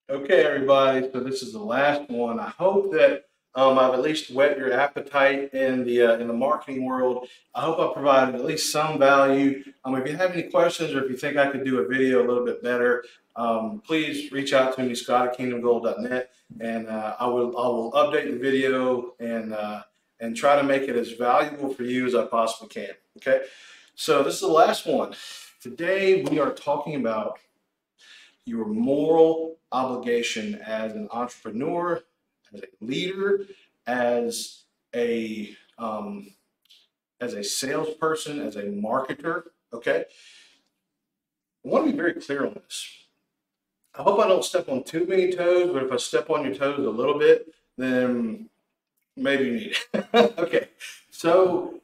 Okay, everybody. So this is the last one. I hope that I've at least whet your appetite in the marketing world. I hope I provided at least some value. If you have any questions or if you think I could do a video a little bit better, please reach out to me, Scott at kingdomgold.net, and I will update the video and try to make it as valuable for you as I possibly can. Okay. So this is the last one. Today we are talking about your moral obligation as an entrepreneur, as a leader, as a as a salesperson, as a marketer. Okay, I want to be very clear on this. I hope I don't step on too many toes, but if I step on your toes a little bit, then maybe you need it. Okay, so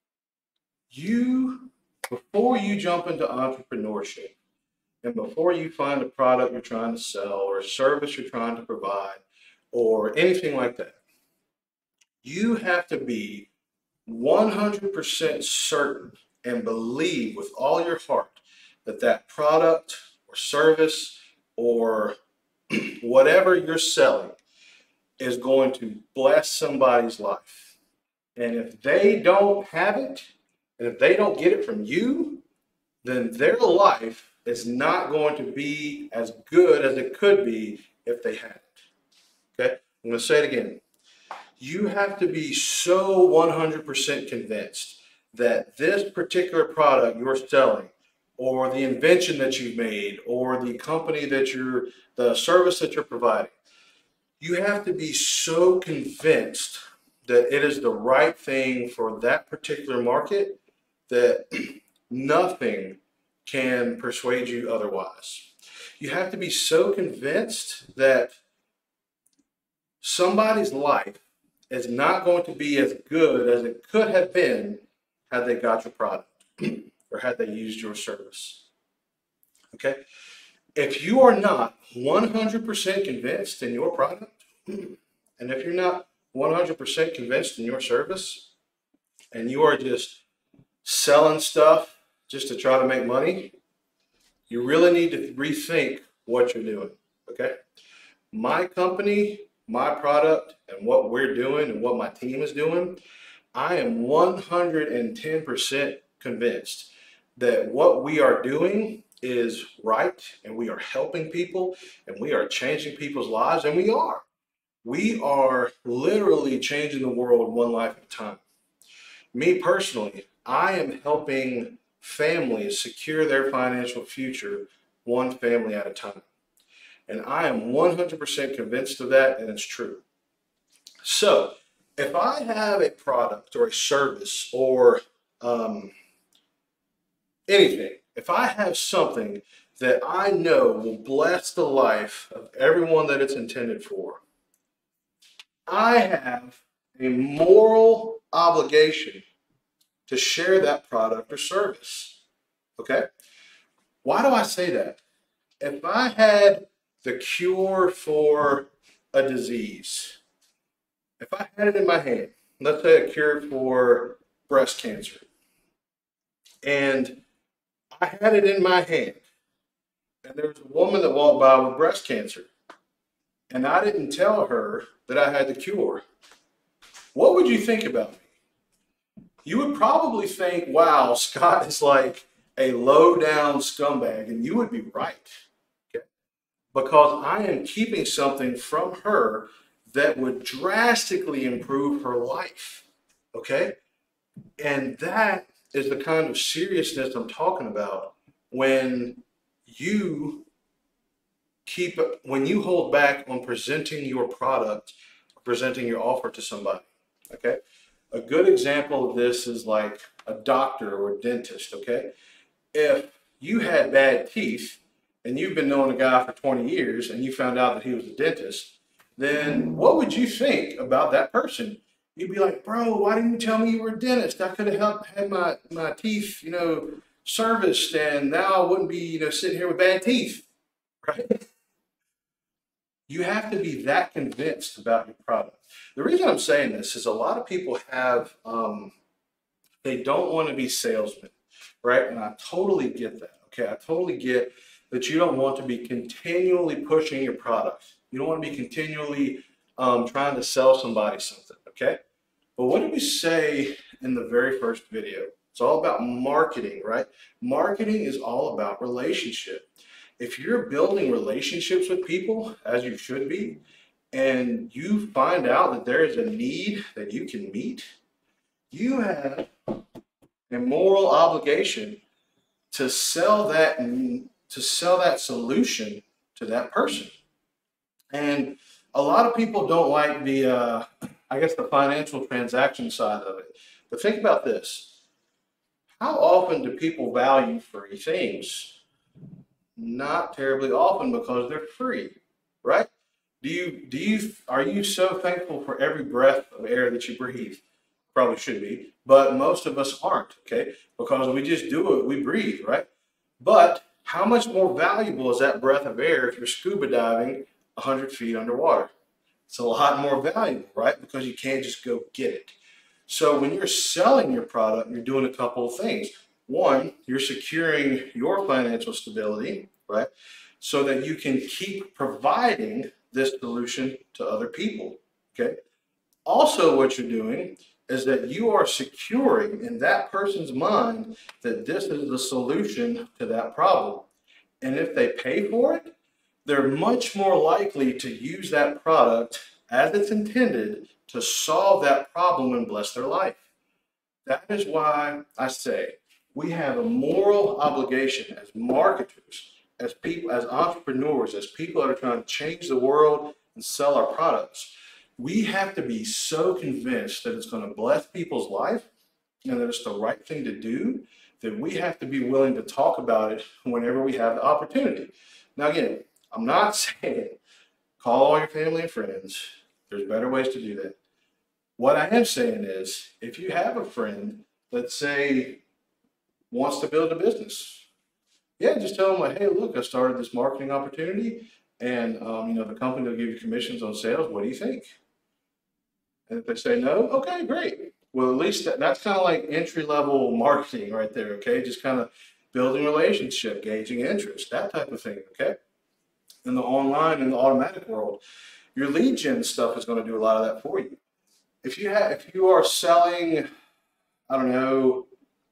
before you jump into entrepreneurship, and before you find a product you're trying to sell or a service you're trying to provide or anything like that, you have to be 100% certain and believe with all your heart that that product or service or whatever you're selling is going to bless somebody's life. And if they don't have it, and if they don't get it from you, then their life is not going to be as good as it could be if they had it. Okay? I'm going to say it again. You have to be so 100% convinced that this particular product you're selling, or the invention that you've made, or the company the service that you're providing, you have to be so convinced that it is the right thing for that particular market that nothing can persuade you otherwise. You have to be so convinced that somebody's life is not going to be as good as it could have been had they got your product or had they used your service. Okay? If you are not 100% convinced in your product, and if you're not 100% convinced in your service, and you are just selling stuff just to try to make money, you really need to rethink what you're doing. Okay? My company, my product, and what we're doing and what my team is doing, I am 110% convinced that what we are doing is right, and we are helping people, and we are changing people's lives, and we are. We are literally changing the world one life at a time. Me personally, I am helping families secure their financial future one family at a time. And I am 100% convinced of that, and it's true. So, if I have a product or a service or anything, if I have something that I know will bless the life of everyone that it's intended for, I have a moral obligation to share that product or service. Okay? Why do I say that? If I had the cure for a disease, if I had it in my hand, let's say a cure for breast cancer, and I had it in my hand, and there was a woman that walked by with breast cancer, and I didn't tell her that I had the cure, what would you think about me? You would probably think, wow, Scott is like a low down scumbag, and you would be right. Okay? Because I am keeping something from her that would drastically improve her life. Okay? And that is the kind of seriousness I'm talking about when you hold back on presenting your product, presenting your offer to somebody. Okay? A good example of this is like a doctor or a dentist, okay? If you had bad teeth and you've been knowing a guy for 20 years and you found out that he was a dentist, then what would you think about that person? You'd be like, bro, why didn't you tell me you were a dentist? I could have had my teeth, serviced, and now I wouldn't be, sitting here with bad teeth, right? You have to be that convinced about your product. The reason I'm saying this is a lot of people have, they don't want to be salesmen, right? And I totally get that. Okay, I totally get that you don't want to be continually pushing your products. You don't want to be continually trying to sell somebody something, okay? But what did we say in the very first video? It's all about marketing, right? Marketing is all about relationship. If you're building relationships with people, as you should be, and you find out that there is a need that you can meet, you have a moral obligation to sell that solution to that person. And a lot of people don't like the I guess the financial transaction side of it. But think about this. How often do people value free things? Not terribly often, because they're free, right? Are you so thankful for every breath of air that you breathe? Probably should be, but most of us aren't, okay? Because we just do it, we breathe, right? But how much more valuable is that breath of air if you're scuba diving 100 feet underwater? It's a lot more valuable, right? Because you can't just go get it. So when you're selling your product, you're doing a couple of things. One, you're securing your financial stability, right? So that you can keep providing this solution to other people, okay? Also, what you're doing is that you are securing in that person's mind that this is the solution to that problem. And if they pay for it, they're much more likely to use that product as it's intended to solve that problem and bless their life. That is why I say we have a moral obligation as marketers, as people, as entrepreneurs, as people that are trying to change the world and sell our products. We have to be so convinced that it's going to bless people's life and that it's the right thing to do, that we have to be willing to talk about it whenever we have the opportunity. Now, again, I'm not saying call all your family and friends. There's better ways to do that. What I am saying is, if you have a friend, let's say, wants to build a business, yeah, just tell them, like, hey, look, I started this marketing opportunity, and the company will give you commissions on sales. What do you think? And if they say no, okay, great. Well, at least that's kind of like entry-level marketing right there, okay? Just kind of building relationship, gauging interest, that type of thing, okay? In the online and the automatic world, your lead gen stuff is going to do a lot of that for you. If you are selling, I don't know,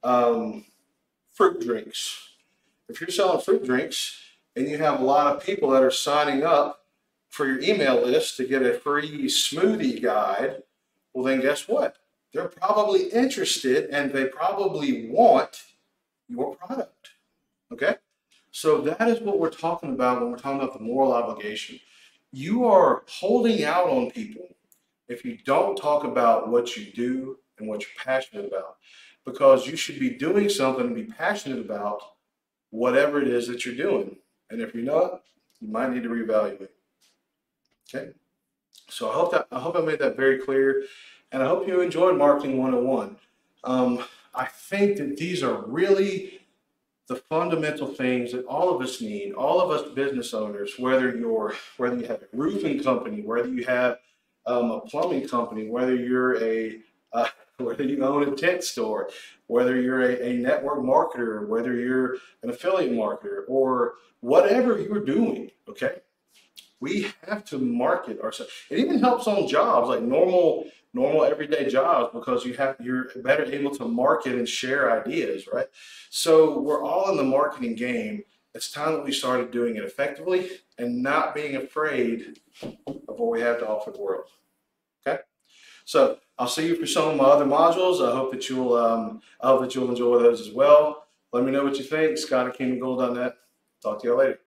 fruit drinks. If you're selling fruit drinks and you have a lot of people that are signing up for your email list to get a free smoothie guide, well, then guess what? They're probably interested and they probably want your product, okay? So that is what we're talking about when we're talking about the moral obligation. You are holding out on people if you don't talk about what you do and what you're passionate about, because you should be doing something and be passionate about whatever it is that you're doing. And if you're not, you might need to reevaluate. Okay. So I hope I made that very clear, and I hope you enjoyed Marketing 101. I think that these are really the fundamental things that all of us need, all of us business owners, whether you have a roofing company, whether you have a plumbing company, whether whether you own a tent store, whether you're a network marketer, whether you're an affiliate marketer, or whatever you're doing, okay? We have to market ourselves. It even helps on jobs, like normal everyday jobs, because you're better able to market and share ideas, right? So we're all in the marketing game. It's time that we started doing it effectively and not being afraid of what we have to offer the world. Okay? So I'll see you for some of my other modules. I hope that you'll enjoy those as well. Let me know what you think. Scott at kingdomgold.net. Talk to you all later.